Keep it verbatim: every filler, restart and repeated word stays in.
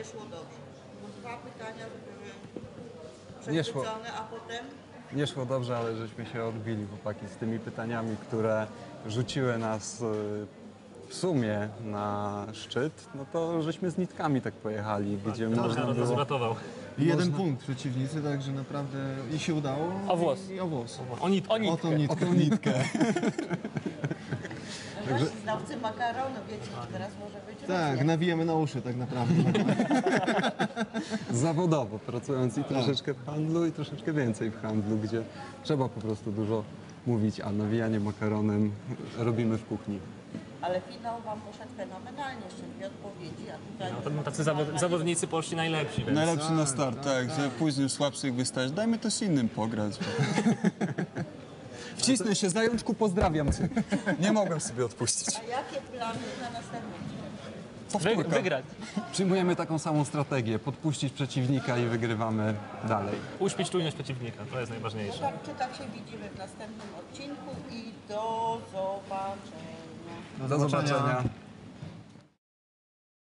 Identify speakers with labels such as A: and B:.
A: nie szło dobrze? Bo dwa pytania były
B: Nie szło.
A: przechwycone, a potem...
B: Nie szło dobrze, ale żeśmy się odbili, chłopaki, z tymi pytaniami, które rzuciły nas y, w sumie na szczyt, no to żeśmy z nitkami tak pojechali, gdzie można
C: Narod nas
B: było...
C: uratował.
D: I jeden punkt przeciwnicy, także naprawdę i się udało.
E: O włos.
D: I o włos.
C: O nitkę.
E: O
D: O
E: nitkę.
D: tą nitkę. O tą nitkę.
A: No właśnie, znawcy makaronu, wiecie, teraz może być
D: Tak,
A: różnie.
D: nawijamy na uszy tak naprawdę.
B: Zawodowo, pracując i troszeczkę w handlu, i troszeczkę więcej w handlu, gdzie trzeba po prostu dużo mówić, a nawijanie makaronem robimy w kuchni.
A: Ale finał wam poszedł fenomenalnie, jeszcze dwie odpowiedzi, a tutaj...
C: No, to tacy zawod zawodnicy poszli najlepsi, więc...
F: Najlepszy na start, tak, że później słabszych wystać. Dajmy to z innym pograć. Wcisnę się, zajączku, pozdrawiam cię. Nie mogłem sobie odpuścić.
A: A jakie plany na następny dzień?
E: Wy,
F: Powtórka.
E: wygrać.
B: Przyjmujemy taką samą strategię, podpuścić przeciwnika i wygrywamy dalej.
C: Uśpić czujność przeciwnika, to jest najważniejsze.
A: Tak, czy tak się widzimy w następnym odcinku i do zobaczenia.
B: Do zobaczenia.